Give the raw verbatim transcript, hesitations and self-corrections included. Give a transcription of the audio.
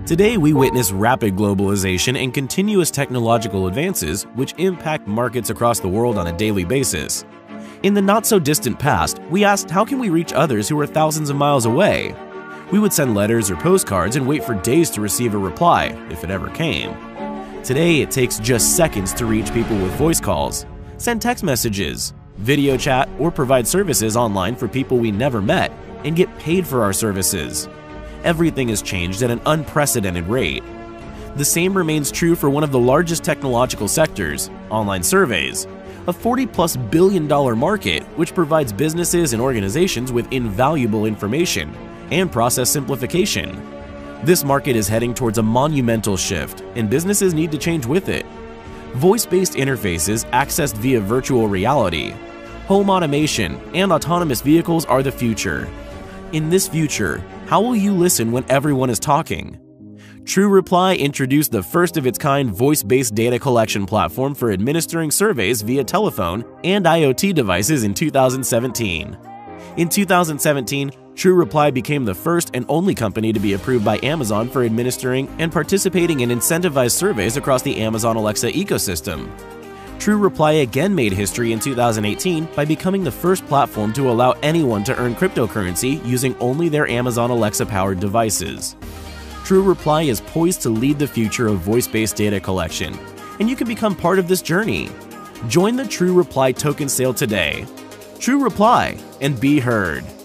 Today, we witness rapid globalization and continuous technological advances which impact markets across the world on a daily basis. In the not-so-distant past, we asked how can we reach others who are thousands of miles away? We would send letters or postcards and wait for days to receive a reply, if it ever came. Today, it takes just seconds to reach people with voice calls, send text messages, video chat, or provide services online for people we never met, and get paid for our services. Everything has changed at an unprecedented rate. The same remains true for one of the largest technological sectors, online surveys, a forty plus billion dollar market which provides businesses and organizations with invaluable information and process simplification. This market is heading towards a monumental shift, and businesses need to change with it. Voice-based interfaces accessed via virtual reality, home automation, and autonomous vehicles are the future. In this future, how will you listen when everyone is talking? TrueReply introduced the first-of-its-kind voice-based data collection platform for administering surveys via telephone and IoT devices in two thousand seventeen. In two thousand seventeen, TrueReply became the first and only company to be approved by Amazon for administering and participating in incentivized surveys across the Amazon Alexa ecosystem. TrueReply again made history in two thousand eighteen by becoming the first platform to allow anyone to earn cryptocurrency using only their Amazon Alexa-powered devices. TrueReply is poised to lead the future of voice-based data collection, and you can become part of this journey. Join the TrueReply token sale today. TrueReply, and be heard.